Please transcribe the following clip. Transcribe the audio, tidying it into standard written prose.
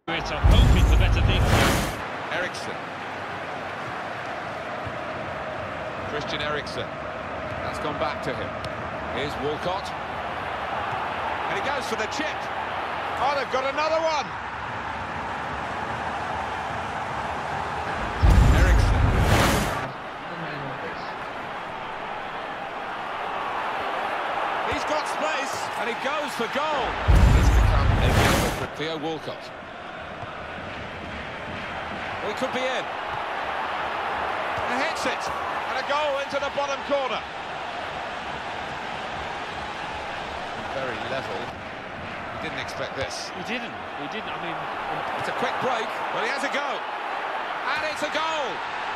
I'm hoping for better things. Eriksen. Christian Eriksen. That's gone back to him. Here's Walcott. And he goes for the chip. Oh, they've got another one. Eriksen. He's got space, and he goes for goal. He's become available for Theo Walcott. Well, he could be in. And hits it. And a goal into the bottom corner. Very level. He didn't expect this. He didn't. I mean, It's a quick break. Well, he has a go. And it's a goal.